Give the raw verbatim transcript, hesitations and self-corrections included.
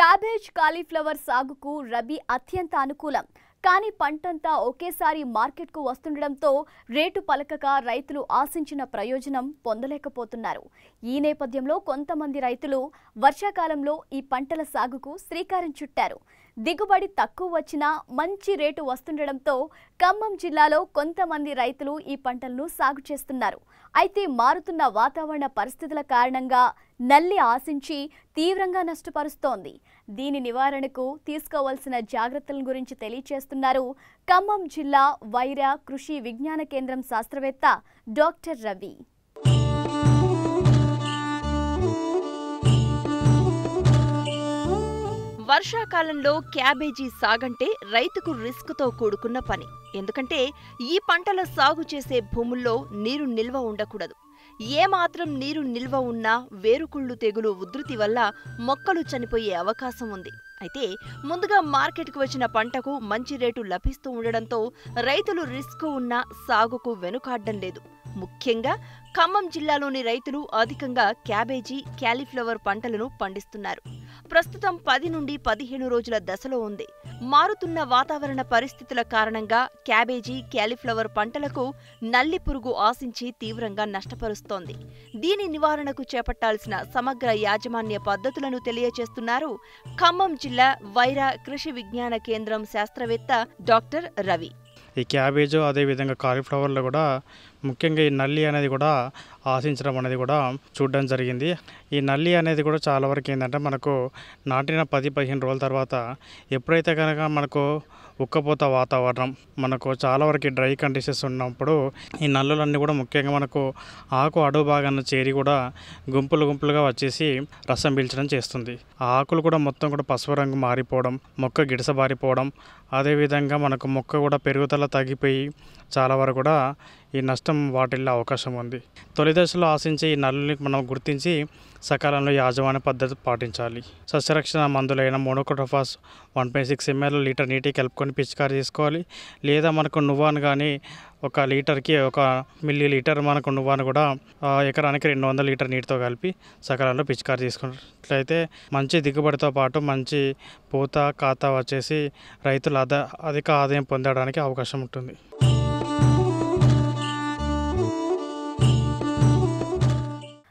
Cabbage cauliflower సాగుకు రబీ అత్యంత అనుకూలం. కానీ పంటంతా ఒకేసారి మార్కెట్కు వస్తుండడంతో రేటు పలకక రైతులు ఆశించిన ప్రయోజనం పొందలేకపోతున్నారు. ఈ నేపథ్యంలో కొంతమంది రైతులు వర్షాకాలంలో ఈ పంటల సాగుకు శ్రీకారం చుట్టారు. దిగుబడి తక్కువ వచ్చినా మంచి రేటు వస్తుండడంతో ఖమ్మం జిల్లాలో కొంతమంది రైతులు ఈ పంటలను సాగు చేస్తున్నారు. అయితే మారుతున్న వాతావరణ పరిస్థితుల కారణంగా నల్లి ఆశించి తీవ్రంగా నష్టపరుస్తోంది. దీని నివారణకు తీసుకోవాల్సిన జాగ్రత్తల గురించి తెలియజేస్తున్నారు ఖమ్మం జిల్లా వైరా కృషి విజ్ఞాన కేంద్రం శాస్త్రవేత్త డాక్టర్ రవి. వర్షాకాలంలో క్యాబేజీ సాగంటే రైతుకు రిస్క్తో కూడుకున్న పని. ఎందుకంటే ఈ పంటల సాగు చేసే భూముల్లో నీరు నిల్వ ఉండకూడదు. ఏమాత్రం నీరు నిల్వ ఉన్నా వేరుకుళ్ళు తెగులు ఉధృతి వల్ల మొక్కలు చనిపోయే అవకాశం ఉంది. అయితే ముందుగా మార్కెట్కు వచ్చిన పంటకు మంచి రేటు లభిస్తూ ఉండడంతో రైతులు రిస్క్ ఉన్న సాగుకు వెనుకాడ్డం లేదు. ముఖ్యంగా ఖమ్మం జిల్లాలోని రైతులు అధికంగా క్యాబేజీ, క్యాలీఫ్లవర్ పంటలను పండిస్తున్నారు. ప్రస్తుతం పది నుండి పదిహేను రోజుల దశలో ఉంది. మారుతున్న వాతావరణ పరిస్థితుల కారణంగా క్యాబేజీ, క్యాలీఫ్లవర్ పంటలకు నల్లి పురుగు ఆశించి తీవ్రంగా నష్టపరుస్తోంది. దీని నివారణకు చేపట్టాల్సిన సమగ్ర యాజమాన్య పద్ధతులను తెలియజేస్తున్నారు ఖమ్మం జిల్లా వైరా కృషి విజ్ఞాన కేంద్రం శాస్త్రవేత్త డాక్టర్ రవి. ఈ క్యాబేజు అదేవిధంగా కాలీఫ్లవర్లో కూడా ముఖ్యంగా ఈ నల్లి అనేది కూడా ఆశించడం అనేది కూడా చూడడం జరిగింది. ఈ నల్లి అనేది కూడా చాలా వరకు ఏంటంటే మనకు నాటిన పది పదిహేను రోజుల తర్వాత ఎప్పుడైతే కనుక మనకు ఉక్కపోత వాతావరణం, మనకు చాలా వరకు డ్రై కండిషన్స్ ఉన్నప్పుడు ఈ నల్లులన్నీ కూడా ముఖ్యంగా మనకు ఆకు అడుగు భాగాన్ని చేరి కూడా గుంపులు గుంపులుగా వచ్చేసి రసం పీల్చడం చేస్తుంది. ఆ ఆకులు కూడా మొత్తం కూడా పసుపు రంగు మారిపోవడం, మొక్క గిడసబారిపోవడం, అదేవిధంగా మనకు మొక్క కూడా పెరుగుదల తగ్గిపోయి చాలా వరకు కూడా ఈ నష్టం వాటిల్లో అవకాశం ఉంది. తొలి దశలో ఆశించే ఈ నల్లుని మనం గుర్తించి సకాలంలో యాజమాన్య పద్ధతి పాటించాలి. సస్యరక్షణ మందులైన monocrotophos one point six ML litre నీటికి కలుపుకొని పిచికారీ చేసుకోవాలి. లేదా మనకు నువ్వాను కానీ ఒక లీటర్కి ఒక మిల్లీ లీటర్ మనకు నువ్వాను కూడా ఎకరానికి రెండు వందల లీటర్ నీటితో కలిపి సకాలంలో పిచికారీ చేసుకున్నట్లయితే మంచి దిగుబడితో పాటు మంచి పూత కాత వచ్చేసి రైతులు అద అధిక ఆదాయం పొందడానికి అవకాశం ఉంటుంది.